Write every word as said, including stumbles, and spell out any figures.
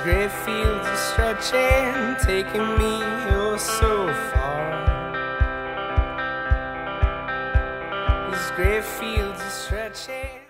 great fields are stretching, taking me oh so far. These great fields are stretching.